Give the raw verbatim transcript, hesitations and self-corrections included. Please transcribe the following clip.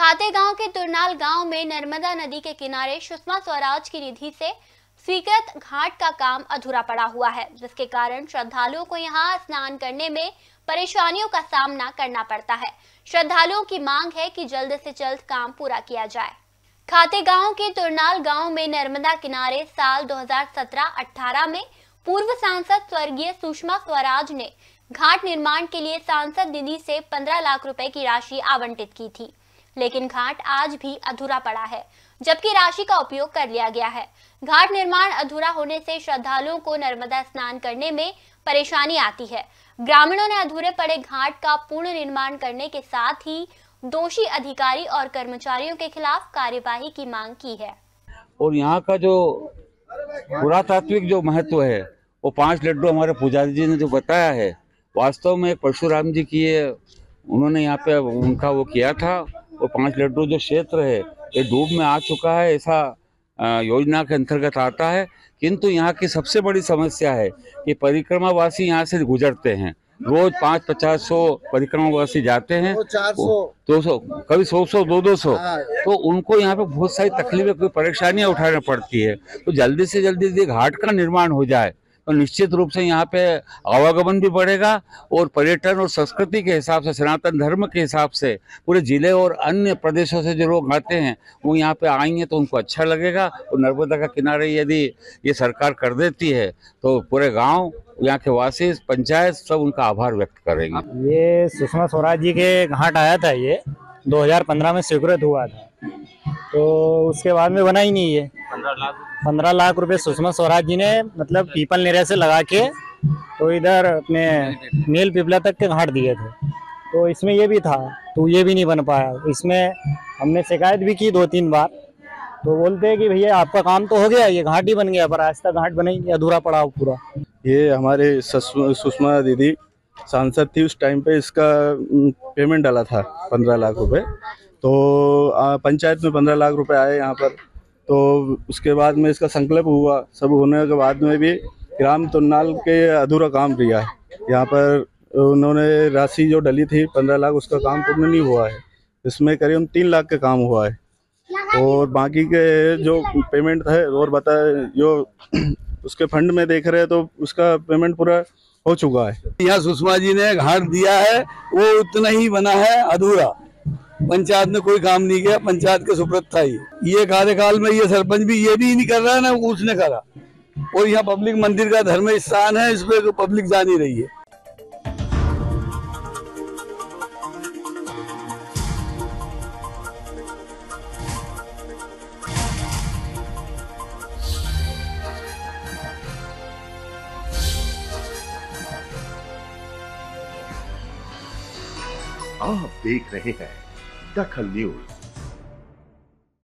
खातेगांव के तुरनाल गांव में नर्मदा नदी के किनारे सुषमा स्वराज की निधि से स्वीकृत घाट का काम अधूरा पड़ा हुआ है, जिसके कारण श्रद्धालुओं को यहां स्नान करने में परेशानियों का सामना करना पड़ता है। श्रद्धालुओं की मांग है कि जल्द से जल्द काम पूरा किया जाए। खातेगांव के तुरनाल गांव में नर्मदा किनारे साल दो हज़ार सत्रह अठारह में पूर्व सांसद स्वर्गीय सुषमा स्वराज ने घाट निर्माण के लिए सांसद निधि से पंद्रह लाख रुपए की राशि आवंटित की थी, लेकिन घाट आज भी अधूरा पड़ा है, जबकि राशि का उपयोग कर लिया गया है। घाट निर्माण अधूरा होने से श्रद्धालुओं को नर्मदा स्नान करने में परेशानी आती है। ग्रामीणों ने अधूरे पड़े घाट का पूर्ण निर्माण करने के साथ ही दोषी अधिकारी और कर्मचारियों के खिलाफ कार्यवाही की मांग की है। और यहाँ का जो पुरातात्विक जो महत्व है वो पांच लड्डू हमारे पुजारी जी ने जो बताया है, वास्तव में परशुराम जी की उन्होंने यहाँ पे उनका वो किया था। और पांच लड्डू जो क्षेत्र है ये डूब में आ चुका है, ऐसा योजना के अंतर्गत आता है। किंतु यहाँ की सबसे बड़ी समस्या है कि परिक्रमावासी यहाँ से गुजरते हैं, रोज पाँच पचास सौ परिक्रमावासी जाते हैं, दो सौ कभी सौ सौ दो दो सौ तो उनको यहाँ पे बहुत सारी तकलीफें, कोई परेशानियां उठानी पड़ती है। तो जल्दी से जल्दी यदि घाट का निर्माण हो जाए तो निश्चित रूप से यहाँ पे आवागमन भी बढ़ेगा और पर्यटन और संस्कृति के हिसाब से, सनातन धर्म के हिसाब से पूरे जिले और अन्य प्रदेशों से जो लोग आते हैं वो यहाँ पे आएंगे तो उनको अच्छा लगेगा। और नर्मदा का किनारे यदि ये सरकार कर देती है तो पूरे गांव, यहाँ के वासी, पंचायत सब उनका आभार व्यक्त करेंगे। ये सुषमा स्वराज जी के घाट आया था, ये दो हज़ार पंद्रह में स्वीकृत हुआ था, तो उसके बाद में बना ही नहीं है। पंद्रह लाख रुपए सुषमा स्वराज जी ने मतलब पीपल नेरिया से लगा के तो इधर अपने नील पिपला तक के घाट दिए थे, तो इसमें ये भी था, तो ये भी नहीं बन पाया। इसमें हमने शिकायत भी की दो तीन बार, तो बोलते हैं कि भैया आपका काम तो हो गया, ये घाट ही बन गया, पर आज तक घाट बना ही नहीं, अधूरा पड़ा पूरा। ये हमारे सुषमा दीदी सांसद थी, उस टाइम पे इसका पेमेंट डाला था पंद्रह लाख रुपए, तो पंचायत में पंद्रह लाख रुपए आए यहाँ पर। तो उसके बाद में इसका संकल्प हुआ, सब होने के बाद में भी ग्राम तुरनाल के अधूरा काम दिया है। यहाँ पर उन्होंने राशि जो डली थी पंद्रह लाख, उसका काम पूर्ण नहीं हुआ है। इसमें करीब तीन लाख का काम हुआ है और बाकी के जो पेमेंट है और बता जो उसके फंड में देख रहे हैं तो उसका पेमेंट पूरा हो चुका है। यहाँ सुषमा जी ने घाट दिया है, वो उतना ही बना है, अधूरा। पंचायत ने कोई काम नहीं किया, पंचायत के सुपुर्द था ये ये कार्यकाल में ये सरपंच भी ये भी नहीं कर रहा है ना उसने करा। और यहाँ पब्लिक मंदिर का धर्म स्थान है, इस पे पब्लिक जा नहीं रही है। आप देख रहे हैं दखल न्यूज।